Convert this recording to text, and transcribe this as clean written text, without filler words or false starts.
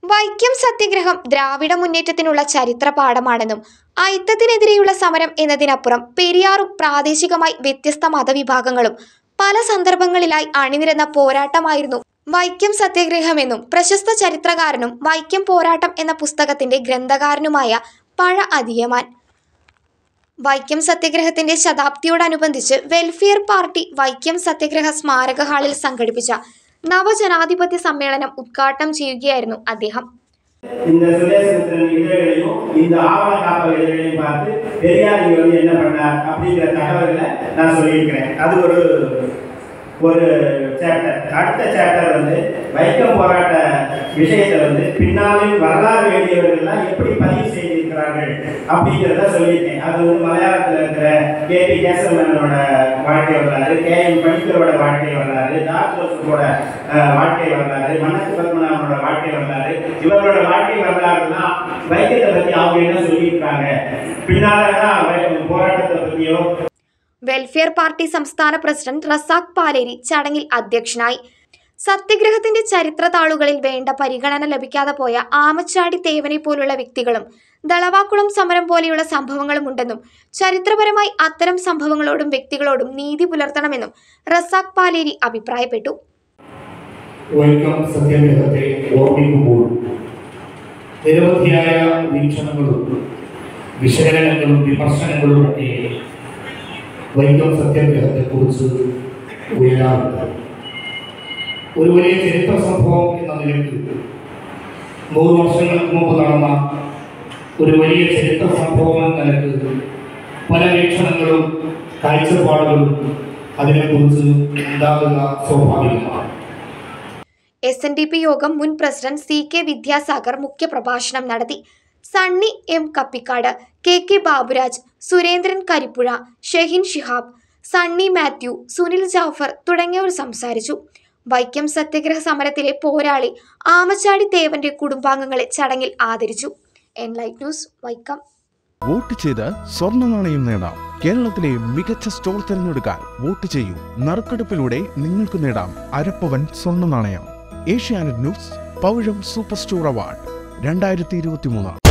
വൈക്കം സത്യഗ്രഹം ദ്രാവിഡ മുന്നേറ്റത്തിനുള്ള ചരിത്ര പാഠമാണെന്നും അയിത്തത്തിനെതിരെയുള്ള സമരം എന്നതിനപ്പുറം പെരിയാറും പ്രാദേശികമായി വ്യത്യസ്ത മതവിഭാഗങ്ങളും പല സന്ദർഭങ്ങളിലായി അണിനിരന്ന പോരാട്ടമായിരുന്നു വൈക്കം സത്യഗ്രഹമെന്നും പ്രശസ്ത ചരിത്രകാരനും വൈക്കം പോരാട്ടം എന്ന പുസ്തകത്തിന്റെ ഗ്രന്ഥകാരനുമായ പഴ അതിയമാൻ വൈക്കം സത്യഗ്രഹത്തിന്റെ ശതാബ്ദിയോടനുബന്ധിച്ച് വെൽഫെയർ പാർട്ടി വൈക്കം സത്യഗ്രഹ സ്മാരക ഹാളിൽ സംഘടിപ്പിച്ച നവജനാധിപത്യ സമ്മേളനം ഉദ്ഘാടനം ചെയ്യുകയായിരുന്നു അദ്ദേഹം. இந்த சுதேசத்தின் இதழையும் இந்த ஆவண காப்பக இதழையும் பார்த்து பெரியார் வந்து என்ன பண்ணார் அப்படிங்கிற தகவல்களை நான் சொல்லியிருக்கிறேன். அது ஒரு சாப்டர். அடுத்த சாப்டர் வந்து வைக்கம் போராட்ட விஷயத்தை வந்து பின்னாளில் வரலாறு எழுதியவர்கள்லாம் எப்படி பதிவு செய்திருக்கிறார்கள் அப்படிங்கிறத சொல்லியிருக்கேன். அது வந்து மலையாளத்தில் இருக்கிற கேபி கேசவனோட வாழ்க்கை வரலாறு, கேஎம் பணிக்கரோட வாழ்க்கை வரலாறு, ஜோசப்போட வாழ்க்கை வரலாறு, மன்னத்து பத்மநாபனோட வாழ்க்கை வரலாறு, இவரோட வாழ்க்கை வரலாறுலாம் வைக்கத்தை பற்றி அவங்க என்ன சொல்லியிருக்காங்க, பின்னால்தான் போராட்டத்தை பற்றியோ. വെൽഫെയർ പാർട്ടി സംസ്ഥാന പ്രസിഡന്റ് റസാഖ് പാലേരി ചടങ്ങിൽ അധ്യക്ഷനായി. സത്യഗ്രഹത്തിന്റെ ചരിത്ര താളുകളിൽ വേണ്ട പരിഗണന ലഭിക്കാതെ പോയ ആമച്ചാടി തേവനെ പോലുള്ള വ്യക്തികളും ദളവാക്കുളം സമരം പോലെയുള്ള സംഭവങ്ങളും ഉണ്ടെന്നും ചരിത്രപരമായി അത്തരം സംഭവങ്ങളോടും വ്യക്തികളോടും നീതി പുലർത്തണമെന്നും റസാഖ് പാലേരി അഭിപ്രായപ്പെട്ടു. വൈക്കം സത്യഗ്രഹത്തെ ഓർമ്മിക്കുമ്പോൾ നിരവധിയായ വീക്ഷണങ്ങളും വിശകലനങ്ങളും വിമർശനങ്ങളും ഒക്കെ വൈക്കം സത്യഗ്രഹത്തെക്കുറിച്ച് ഉയരാറുണ്ട്. ഒരു വലിയ ചരിത്ര സംഭവം എന്ന നിലയ്ക്ക് 100 വർഷങ്ങൾക്ക് മുമ്പ് നടന്ന ഒരു വലിയ ചരിത്ര സംഭവം എന്ന നിലയ്ക്ക് പല വീക്ഷണങ്ങളും കാഴ്ചപ്പാടുകളും അതിനെക്കുറിച്ച് ഉണ്ടാകുക സ്വാഭാവികമാണ്. SNDP യോഗം മുൻ പ്രസിഡന്റ് CK വിദ്യാസാഗർ മുഖ്യപ്രഭാഷണം നടത്തി. സണ്ണി M കപ്പിക്കാട്, KK ബാബുരാജ്, സുരേന്ദ്രൻ കരിപ്പുഴ, ഷെഹിൻ ഷിഹാബ്, സണ്ണി മാത്യു, സുനിൽ ജാഫർ തുടങ്ങിയവർ സംസാരിച്ചു. വൈക്കം സത്യഗ്രഹ സമരത്തിലെ പോരാളി ആമച്ചാടി തേവന്റെ കുടുംബാംഗങ്ങളെ ചടങ്ങിൽ ആദരിച്ചു. Enlight news, Vaikom. വോട്ട് ചെയ്ത് സ്വർണ്ണ നാണയം നേടാം. കേരളത്തിലെ മികച്ച സ്റ്റോർ തിരഞ്ഞെടുക്കാൻ വോട്ട് ചെയ്യൂ. നറുക്കെടുപ്പിലൂടെ നിങ്ങൾക്ക് നേടാം അരപ്പവൻ സ്വർണ്ണ നാണയം. ഏഷ്യാനെറ്റ് ന്യൂസ് പൗഴം സൂപ്പർ സ്റ്റോർ അവാർഡ് 2023.